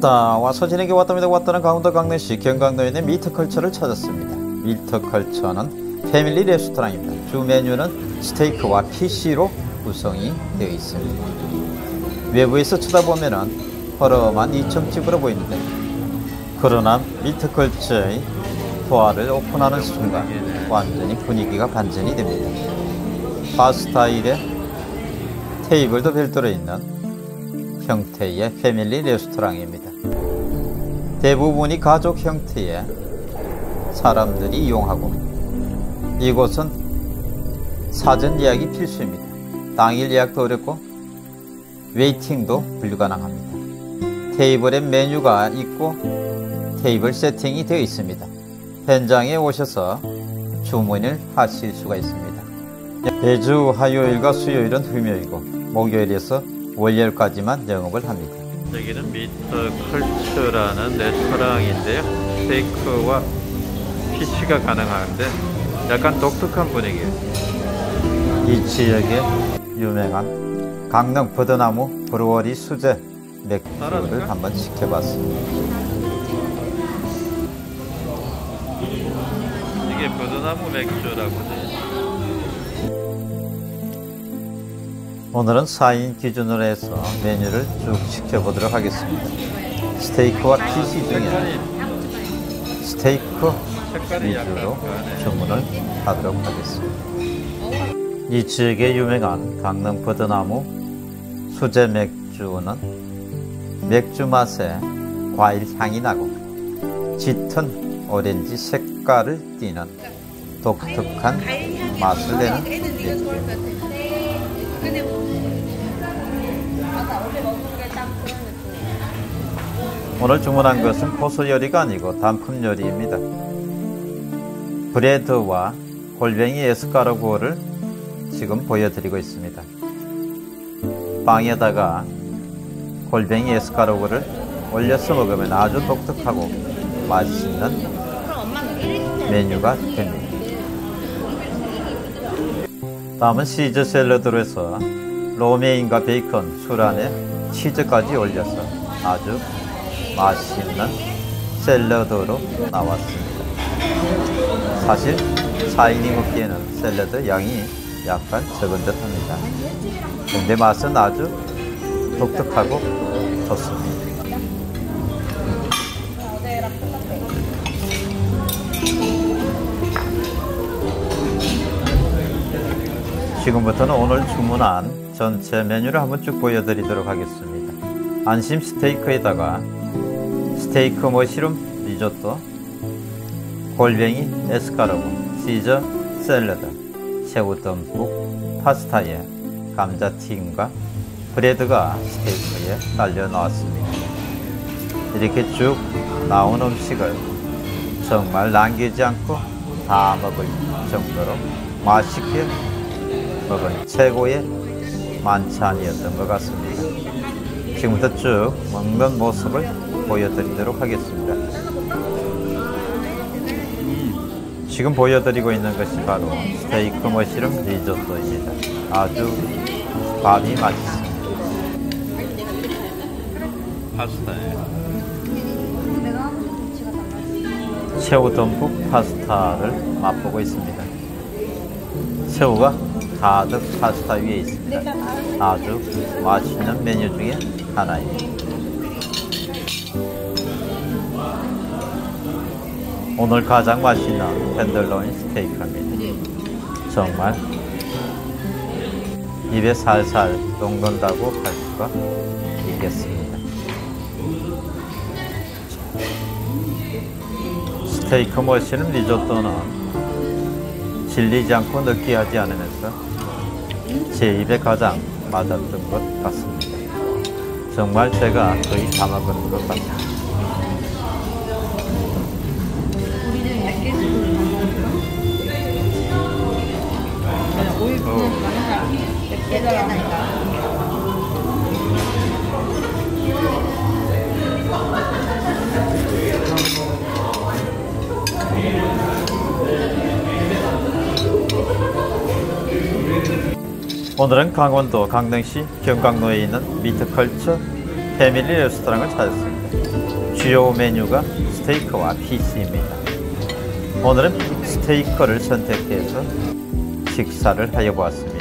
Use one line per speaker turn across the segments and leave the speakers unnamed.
왔다. 와서 지내게 왔답니다. 왔다는 강원도 강릉시 경강도에 있는 미트컬처를 찾았습니다. 미트컬처는 패밀리 레스토랑입니다. 주 메뉴는 스테이크와 피쉬로 구성이 되어 있습니다. 외부에서 쳐다보면 허름한 2층 집으로 보이는데, 그러나 미트컬처의 도어를 오픈하는 순간 완전히 분위기가 반전이 됩니다. 바 스타일의 테이블도 별도로 있는 형태의 패밀리 레스토랑입니다. 대부분이 가족 형태의 사람들이 이용하고, 이곳은 사전 예약이 필수입니다. 당일 예약도 어렵고 웨이팅도 불가능합니다. 테이블에 메뉴가 있고 테이블 세팅이 되어 있습니다. 현장에 오셔서 주문을 하실 수가 있습니다. 매주 화요일과 수요일은 휴무이고 목요일에서 월요일까지만 영업을 합니다. 여기는 미트컬처라는 레스토랑인데요. 스테이크와 피쉬가 가능한데 약간 독특한 분위기예요. 이 지역의 유명한 강릉 버드나무 브루어리 수제 맥주를 한번 시켜봤습니다. 이게 버드나무 맥주라고 해요. 오늘은 4인 기준으로 해서 메뉴를 쭉 시켜보도록 하겠습니다. 스테이크와 피쉬 중에 스테이크 위주로 주문을 하도록 하겠습니다. 이 지역의 유명한 강릉 버드나무 수제 맥주는 맥주 맛에 과일 향이 나고 짙은 오렌지 색깔을 띠는 독특한 맛을 내는 맥주입니다. 오늘 주문한 것은 고소 요리가 아니고 단품 요리입니다. 브레드와 골뱅이 에스카르고를 지금 보여드리고 있습니다. 빵에다가 골뱅이 에스카르고를 올려서 먹으면 아주 독특하고 맛있는 메뉴가 됩니다. 다음은 시즈 샐러드로 해서 로메인과 베이컨, 술 안에 치즈까지 올려서 아주 맛있는 샐러드로 나왔습니다. 사실 4인이 먹기에는 샐러드 양이 약간 적은 듯 합니다. 근데 맛은 아주 독특하고 좋습니다. 지금부터는 오늘 주문한 전체 메뉴를 한번 쭉 보여드리도록 하겠습니다. 안심 스테이크에다가 스테이크 머시룸 리조또, 골뱅이 에스카르고, 시저 샐러드, 새우 듬뿍 파스타에 감자튀김과 브레드가 스테이크에 깔려 나왔습니다. 이렇게 쭉 나온 음식을 정말 남기지 않고 다 먹을 정도로 맛있게 먹은 최고의 만찬이었던 것 같습니다. 지금부터 쭉 먹는 모습을 보여드리도록 하겠습니다. 지금 보여드리고 있는 것이 바로 스테이크 머시룸 리조또입니다. 아주 밥이 맛있습니다. 파스타예요. 새우 듬뿍 파스타를 맛보고 있습니다. 새우가 가득 파스타 위에 있습니다. 아주 맛있는 메뉴 중에 하나입니다. 오늘 가장 맛있는 텐들로인 스테이크입니다. 정말 입에 살살 녹는다고 할 수가 있겠습니다. 스테이크 머시룸 리조또는 질리지 않고 느끼하지 않으면서 제 입에 가장 맞았던 것 같습니다. 정말 제가 거의 다 먹은 것 같습니다. 오늘은 강원도 강릉시 경강로에 있는 미트컬처 패밀리 레스토랑을 찾았습니다. 주요 메뉴가 스테이크와 피시입니다. 오늘은 스테이크를 선택해서 식사를 하여 보았습니다.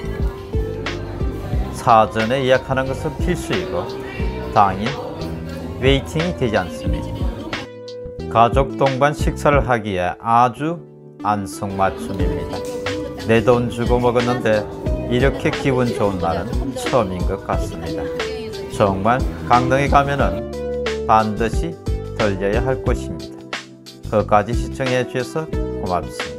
사전에 예약하는 것은 필수이고 당일 웨이팅이 되지 않습니다. 가족 동반 식사를 하기에 아주 안성맞춤입니다. 내 돈 주고 먹었는데 이렇게 기분 좋은 날은 처음인 것 같습니다. 정말 강릉에 가면은 반드시 들려야 할 곳입니다. 끝까지 시청해 주셔서 고맙습니다.